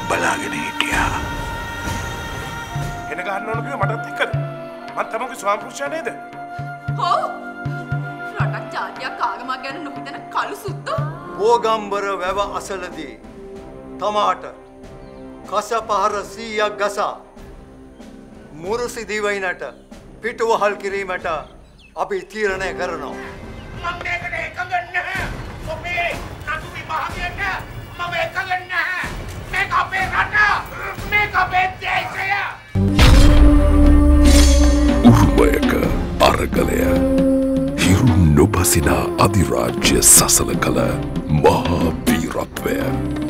බලාගෙන හිටියා. එන ගන්න ඕන කිව්ව මටත් එක්කද? මම තමන්ගේ ස්වාමි පුරුෂයා නේද? ඔව්. රටක් ජාතියක් ආගමක් ගැන නොහිතන කළු සුද්දෝ. පෝගම්බර වැව අසලදී තමාට කසපහර 100ක් ගසා මුරුසි දිවයිනට පිටුවහල් කිරීමට අපි තීරණය කරනවා. මම මේකට එකඟ නැහැ. ඔබේ නඩු විභාගයට මම එකඟ නැහැ. මේක අපේ රට. මේක අපේ දේශය. උරුමයක අරගලය හිරු නොබසිනා අධිරාජ්‍ය සසල කළ මහා වීරත්වය